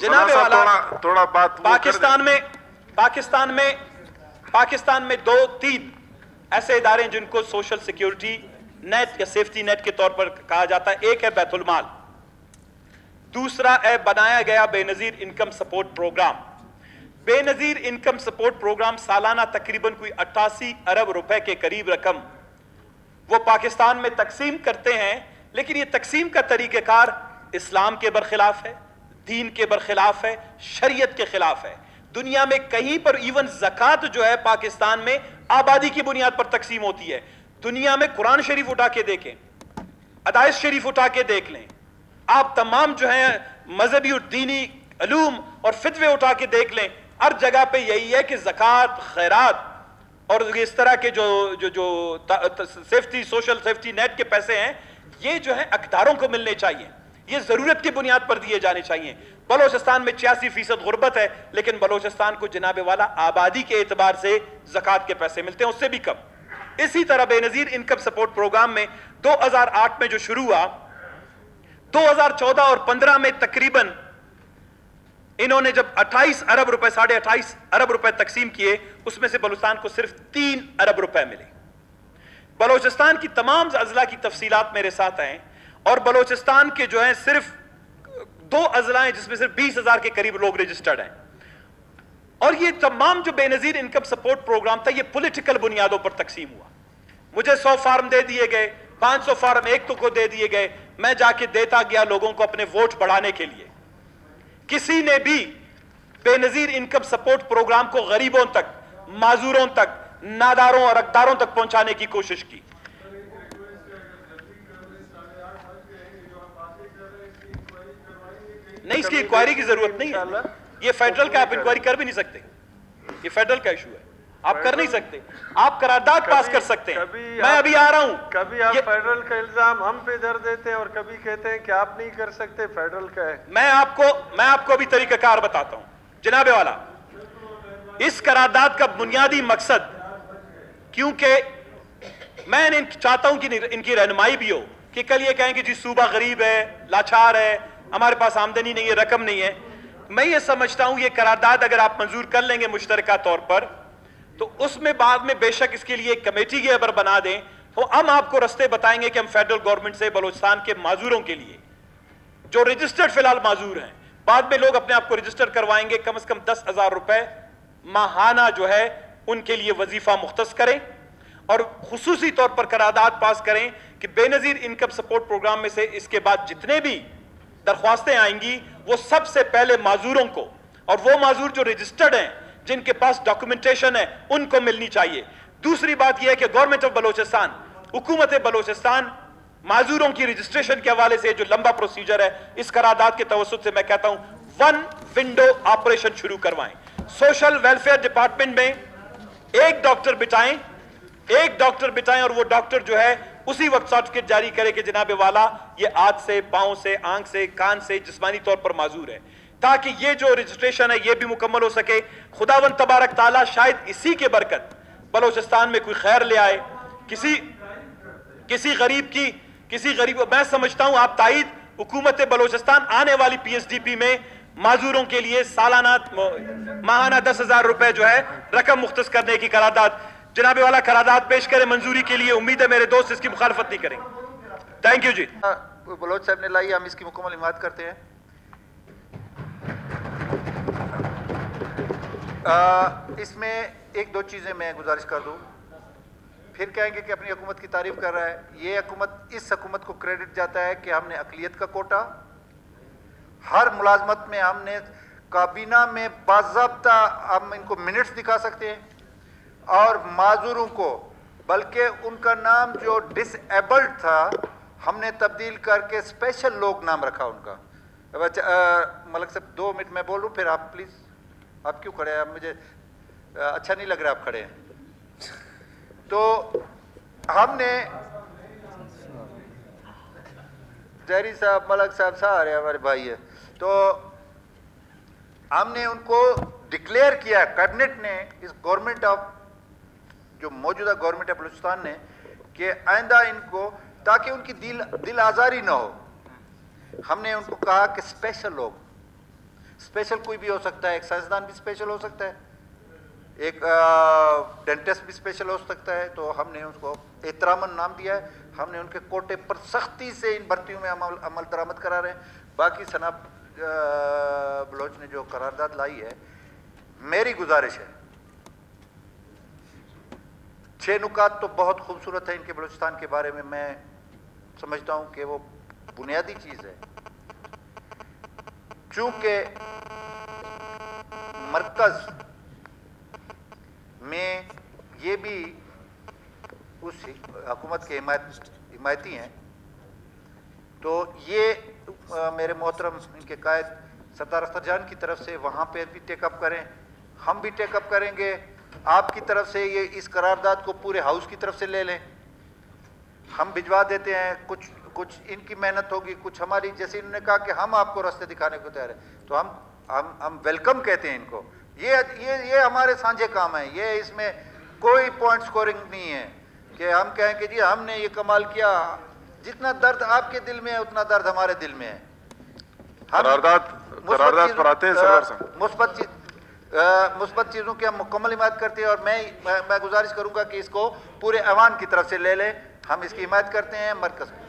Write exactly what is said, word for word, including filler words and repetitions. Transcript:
जनाब वाला थोड़ा, थोड़ा बात पाकिस्तान में पाकिस्तान में पाकिस्तान में दो तीन ऐसे इदारे हैं जिनको सोशल सिक्योरिटी नेट या सेफ्टी नेट के तौर पर कहा जाता है। एक है बैतुल माल, दूसरा है बनाया गया Benazir income support programme. Benazir income support programme सालाना तकरीबन कोई अट्ठासी अरब रुपए के करीब रकम वो पाकिस्तान में तकसीम करते हैं, लेकिन ये तकसीम का तरीक़ेकार इस्लाम के बरखिलाफ है, दीन के बरखिलाफ है, शरीयत के खिलाफ है। दुनिया में कहीं पर इवन ज़कात जो है पाकिस्तान में आबादी की बुनियाद पर तकसीम होती है। दुनिया में कुरान शरीफ उठा के देखें, अदाइश शरीफ उठा के देख लें, आप तमाम जो है मजहबी और दीनी अलूम और फितवे उठा के देख लें, हर जगह पे यही है कि ज़कात, खैरात और इस तरह के जो जो जो सेफ्टी सोशल सेफ्टी नेट के पैसे हैं, ये जो है अकदारों को मिलने चाहिए, ये जरूरत की बुनियाद पर दिए जाने चाहिए। बलोचिस्तान में छियासी फीसद गुर्बत है, लेकिन बलोचिस्तान को जनाबे वाला आबादी के एतबार से ज़कात के पैसे मिलते हैं, उससे भी कम। इसी तरह बेनजीर इनकम सपोर्ट प्रोग्राम में दो हज़ार आठ में जो शुरू हुआ, दो हज़ार चौदह और पंद्रह में तकरीबन इन्होंने जब अट्ठाईस अरब रुपए साढ़े अट्ठाईस अरब रुपए तकसीम किए, उसमें से बलूचिस्तान को सिर्फ तीन अरब रुपए मिले। बलूचिस्तान की तमाम अजला की तफसीलात मेरे साथ हैं, और बलूचिस्तान के जो है सिर्फ दो अजला हैं जिसमें सिर्फ बीस हजार के करीब लोग रजिस्टर्ड हैं। और ये तमाम जो बेनजीर इनकम सपोर्ट प्रोग्राम था, ये पॉलिटिकल बुनियादों पर तकसीम हुआ। मुझे सौ फार्म दे दिए गए, पांच सौ फार्म एक तो को दे दिए गए, मैं जाके देता गया लोगों को अपने वोट बढ़ाने के लिए। किसी ने भी बेनजीर इनकम सपोर्ट प्रोग्राम को गरीबों तक, माजूरों तक, नादारों और अकदारों तक पहुंचाने की कोशिश की। नहीं, इसकी इंक्वायरी की जरूरत नहीं है, ये फेडरल का, आप इंक्वायरी कर भी नहीं सकते, ये फेडरल का इशू है, आप कर नहीं सकते। आप करारदाद पास कर सकते हैं। मैं अभी आ रहा हूं, कभी आप फेडरल का इल्जाम हम पे धर देते हैं और कभी कहते हैं कि आप नहीं कर सकते, फेडरल का है। मैं आपको मैं आपको अभी तरीकाकार बताता हूं जनाबे वाला। इस करारदाद का बुनियादी मकसद, क्योंकि मैं चाहता हूं कि इनकी रहनुमाई भी हो, कि कल ये कहें कि जी सूबा गरीब है, लाचार है, हमारे पास आमदनी नहीं है, रकम नहीं है। मैं ये समझता हूं ये करारदाद अगर आप मंजूर कर लेंगे मुश्तरका तौर पर, तो उसमें बाद में बेशक इसके लिए एक कमेटी की अगर बना दें, तो हम आपको रास्ते बताएंगे कि हम फेडरल गवर्नमेंट से बलूचिस्तान के माजूरों के लिए, जो रजिस्टर्ड फिलहाल माजूर हैं, बाद में लोग अपने आप को रजिस्टर करवाएंगे, कम से कम दस हजार रुपए माहाना जो है उनके लिए वजीफा मुख्तस करें, और खुसूसी तौर पर करारदाद पास करें कि बेनजीर इनकम सपोर्ट प्रोग्राम में से इसके बाद जितने भी दरख्वास्तें आएंगी वो सबसे पहले माजूरों को, और वो माजूर जो रजिस्टर्ड हैं, जिनके पास डॉक्यूमेंटेशन है, उनको मिलनी चाहिए। दूसरी बात यह है कि गवर्नमेंट ऑफ बलोचिस्तान, हुकूमत बलोचिस्तान माजूरों की रजिस्ट्रेशन के हवाले से जो लंबा प्रोसीजर है, इस करारदाद के तवस्सुत से मैं कहता हूं वन विंडो ऑपरेशन शुरू करवाएं। सोशल वेलफेयर डिपार्टमेंट में एक डॉक्टर बिठाएं, एक डॉक्टर बिठाएं और वो डॉक्टर जो है उसी वक्त सर्टिफिकेट जारी करे कि जनाबे वाला ये हाथ से, पांव से, आंख से, कान से जिस्मानी तौर पर माजूर है, ताकि ये जो रजिस्ट्रेशन है ये भी मुकम्मल हो सके। खुदावंद तबारक ताला शायद इसी के बरकत बलोचिस्तान में कोई खैर ले आए, किसी किसी गरीब की किसी गरीब मैं समझता हूं आप ताईद हुकूमत बलोचिस्तान आने वाली पीएसडीपी में माजूरों के लिए सालाना माहाना दस हजार रुपए जो है रकम मुख्तस करने की करारदाद जनाबे वाला करारदाद पेश करे मंजूरी के लिए। उम्मीद है मेरे दोस्त इसकी मुखालफत नहीं करेंगे। Thank you ji. बलोच साहब ने लाई, हम इसकी मुकम्मल हिमायत करते हैं। आ, इसमें एक दो चीज़ें मैं गुजारिश कर दूं, फिर कहेंगे कि अपनी हुकूमत की तारीफ कर रहा है। ये हुकूमत, इस हुकूमत को क्रेडिट जाता है कि हमने अक़लियत का कोटा, हर मुलाजमत में हमने काबीना में बाज़ाब्ता हम इनको मिनट्स दिखा सकते हैं, और माजूरों को, बल्कि उनका नाम जो डिसेबल्ड था हमने तब्दील करके स्पेशल लोग नाम रखा उनका। मलक साहब दो मिनट मैं बोलूं, फिर आप प्लीज़, आप क्यों खड़े हैं? मुझे अच्छा नहीं लग रहा आप खड़े हैं। तो हमने जहरी साहब, मलक साहब सारे हमारे भाई है, तो हमने उनको डिक्लेयर किया, कैबिनेट ने, इस गवर्नमेंट ऑफ जो मौजूदा गवर्नमेंट ऑफ बलूचिस्तान ने, कि आइंदा इनको, ताकि उनकी दिल दिल आज़ारी ना हो, हमने उनको कहा कि स्पेशल लोग, स्पेशल कोई भी हो सकता है, एक साइंसदान भी स्पेशल हो सकता है, एक डेंटिस्ट भी स्पेशल हो सकता है। तो हमने उसको एहतरामन नाम दिया है, हमने उनके कोटे पर सख्ती से इन भर्तियों में अमल अमल दरामद करा रहे हैं। बाकी सनाब बलोच ने जो करारदाद लाई है, मेरी गुजारिश है, छह नुकात तो बहुत खूबसूरत है इनके बलूचिस्तान के बारे में, मैं समझता हूं कि वो बुनियादी चीज है। चूंकि मरकज में ये भी उस हुकूमत के हिमायत हिमायती हैं, तो ये आ, मेरे मोहतरम इनके कायद सरदार अख्तर जान की तरफ से वहाँ पे भी टेकअप करें, हम भी टेकअप करेंगे। आपकी तरफ से ये इस करारदाद को पूरे हाउस की तरफ से ले लें, हम भिजवा देते हैं। कुछ कुछ इनकी मेहनत होगी, कुछ हमारी, जैसे इन्होंने कहा कि हम आपको रास्ते दिखाने को तैयार है, तो हम हम हम वेलकम कहते हैं इनको। ये ये ये हमारे साझे काम है, ये इसमें कोई पॉइंट स्कोरिंग नहीं है कि हम कहें कि जी हमने ये कमाल किया। जितना दर्द आपके दिल में है उतना दर्द हमारे दिल में है। करारदाद करारदाद पर आते हैं सरवर साहब, मुस्बत चीज मुस्बत चीज़ों की हम मुकम्मल हिमायत करते हैं, और मैं मैं, मैं गुजारिश करूंगा कि इसको पूरे ऐवान की तरफ से ले लें। हम इसकी हिमायत करते हैं, मरकज